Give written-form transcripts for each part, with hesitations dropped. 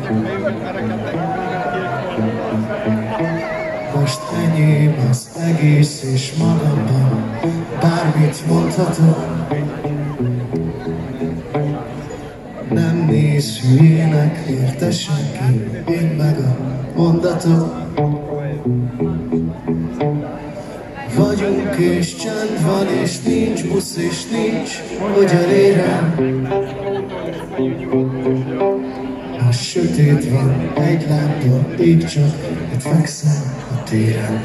Most enyém az egész és magamban bármit mondhatok. Nem néz hülyének, érte senki, én meg a mondatok. Vagyunk és csend van, és nincs busz, és nincs, hogy elérem. A sötét van, egy lámpa, ég csak, itt fekszem a téren.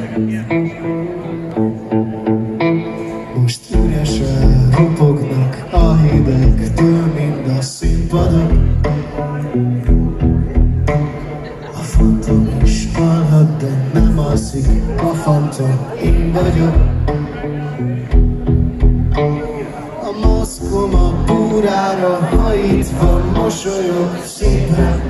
Most üresen ropognak a hidegtől mind a színpadok. A fantom is alhat, de nem alszik, a fantom én vagyok. A maszkom a búrára hajítva mosolyog szépen.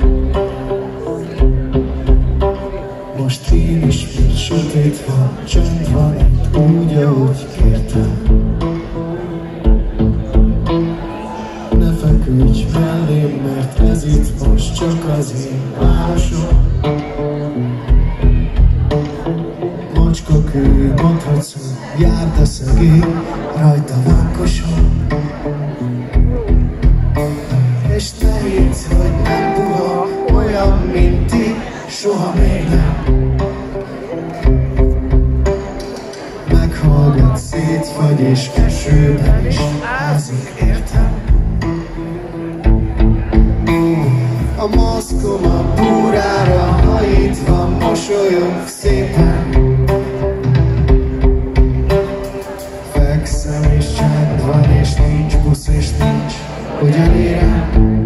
Most én ismét sötét van, csend van itt úgy, ahogy kértem. Ne feküdj mellém, mert ez itt most csak az én városom. Macskakő, mondhatsz, hogy járd a szegény, rajta vánkosom. És ne hidd, hogy nem puha, olyan, mint ti, soha még nem. Meghallgat, szétfagy és esőben is ázik, értem. A maszkom a búrára hajítva mosolyog szépen. Fekszem és csend van, és nincs busz, és nincs, hogy elérem.